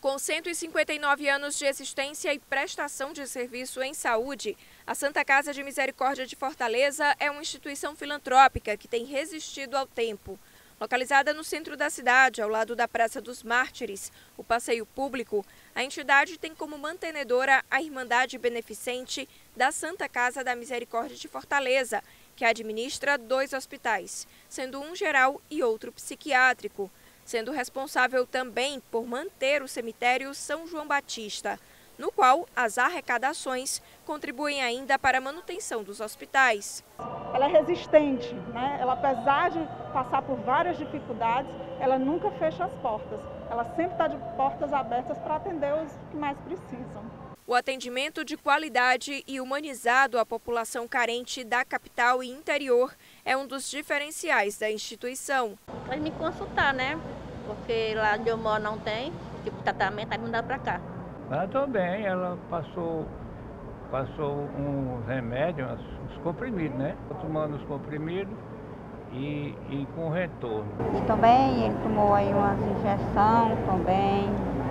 Com 159 anos de existência e prestação de serviço em saúde, a Santa Casa de Misericórdia de Fortaleza é uma instituição filantrópica que tem resistido ao tempo. Localizada no centro da cidade, ao lado da Praça dos Mártires, o passeio público, a entidade tem como mantenedora a Irmandade Beneficente da Santa Casa da Misericórdia de Fortaleza, que administra 2 hospitais, sendo um geral e outro psiquiátrico, sendo responsável também por manter o cemitério São João Batista, no qual as arrecadações contribuem ainda para a manutenção dos hospitais. Ela é resistente, né? Ela, apesar de passar por várias dificuldades, ela nunca fecha as portas. Ela sempre está de portas abertas para atender os que mais precisam. O atendimento de qualidade e humanizado à população carente da capital e interior é um dos diferenciais da instituição. Pode me consultar, né? Porque lá onde eu moro não tem, tipo de tratamento, aí não dá para cá. Ela também, ela passou uns remédios, uns comprimidos, né? Tomando os comprimidos e com retorno. E também ele tomou aí umas injeções também.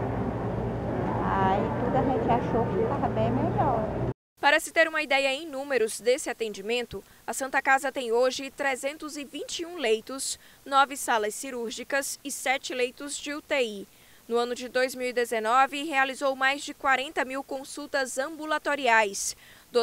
Aí tudo a gente achou que ficava bem melhor. Para se ter uma ideia em números desse atendimento, a Santa Casa tem hoje 321 leitos, 9 salas cirúrgicas e 7 leitos de UTI. No ano de 2019, realizou mais de 40 mil consultas ambulatoriais,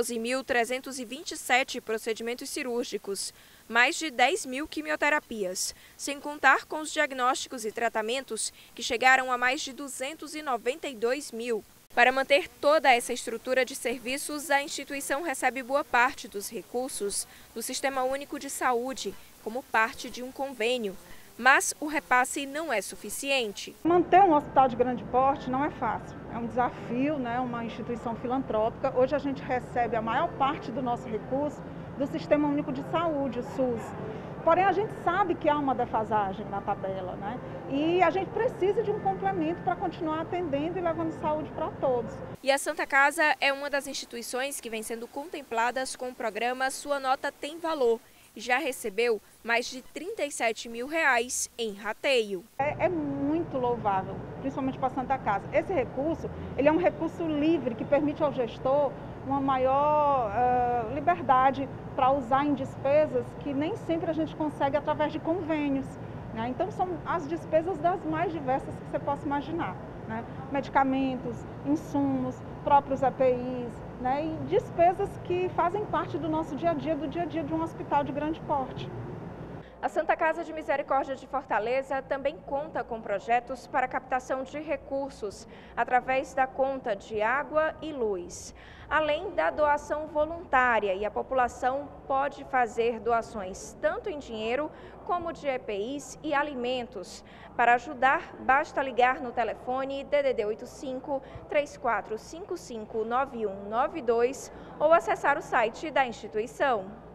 12.327 procedimentos cirúrgicos, mais de 10 mil quimioterapias, sem contar com os diagnósticos e tratamentos que chegaram a mais de 292 mil. Para manter toda essa estrutura de serviços, a instituição recebe boa parte dos recursos do Sistema Único de Saúde, como parte de um convênio. Mas o repasse não é suficiente. Manter um hospital de grande porte não é fácil. É um desafio, né? Uma instituição filantrópica. Hoje a gente recebe a maior parte do nosso recurso do Sistema Único de Saúde, o SUS. Porém, a gente sabe que há uma defasagem na tabela, né? E a gente precisa de um complemento para continuar atendendo e levando saúde para todos. E a Santa Casa é uma das instituições que vem sendo contempladas com o programa Sua Nota Tem Valor. Já recebeu mais de R$37 mil em rateio. É muito louvável, principalmente para a Santa Casa. Esse recurso, ele é um recurso livre que permite ao gestor uma maior liberdade para usar em despesas que nem sempre a gente consegue através de convênios, né? Então são as despesas das mais diversas que você possa imaginar, né? Medicamentos, insumos, próprios EPIs, né? E despesas que fazem parte do nosso dia a dia, do dia a dia de um hospital de grande porte. A Santa Casa de Misericórdia de Fortaleza também conta com projetos para captação de recursos através da conta de água e luz, além da doação voluntária, e a população pode fazer doações tanto em dinheiro como de EPIs e alimentos. Para ajudar, basta ligar no telefone DDD 85 3455 9192 ou acessar o site da instituição.